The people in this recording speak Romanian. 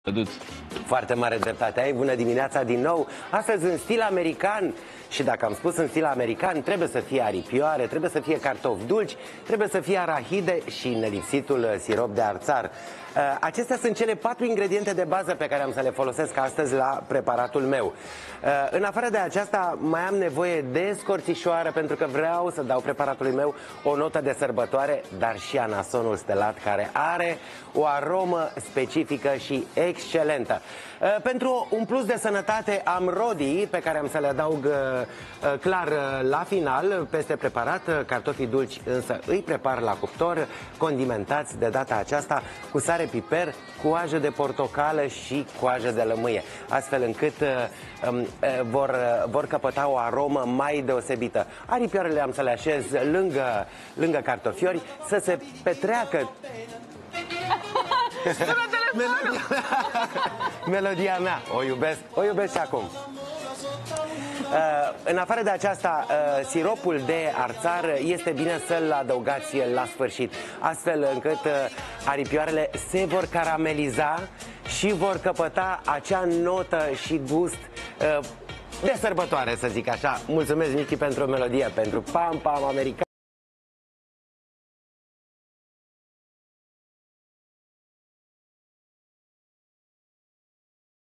Foarte mare dreptate ai, bună dimineața din nou. Astăzi în stil american. Și dacă am spus în stil american, trebuie să fie aripioare, trebuie să fie cartofi dulci, trebuie să fie arahide și nelipsitul sirop de arțar. Acestea sunt cele 4 ingrediente de bază pe care am să le folosesc astăzi la preparatul meu. În afară de aceasta, mai am nevoie de scorțișoară, pentru că vreau să dau preparatului meu o notă de sărbătoare, dar și anasonul stelat, care are o aromă specifică și excelentă. Pentru un plus de sănătate am rodii, pe care am să le adaug clar la final peste preparat. Cartofii dulci însă îi prepar la cuptor, condimentați de data aceasta cu sare, piper, coajă de portocală și coajă de lămâie, astfel încât vor căpăta o aromă mai deosebită. Aripioarele am să le așez lângă cartofiori, să se petreacă melodia mea. O iubesc și acum. În afară de aceasta, siropul de arțar este bine să-l adăugați la sfârșit, astfel încât aripioarele se vor carameliza și vor căpăta acea notă și gust de sărbătoare, să zic așa. Mulțumesc, Michi, pentru melodie, pentru Pam Pam American.